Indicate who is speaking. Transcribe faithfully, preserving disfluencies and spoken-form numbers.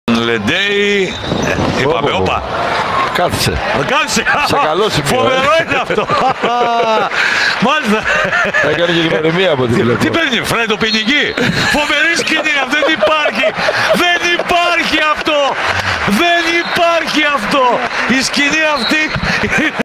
Speaker 1: Λεντέι. Είπαμε, όπα.
Speaker 2: Κάθισε.
Speaker 1: Κάτσε.
Speaker 2: Σε καλό σημείο.
Speaker 1: Φοβερό είναι αυτό. Μάλιστα.
Speaker 2: Έκανε και γνωριμία από την
Speaker 1: Τι παίρνει, Φρέντο ποινική. Φοβερή σκηνή, δεν υπάρχει. Δεν υπάρχει αυτό. Δεν υπάρχει αυτό. Η σκηνή αυτή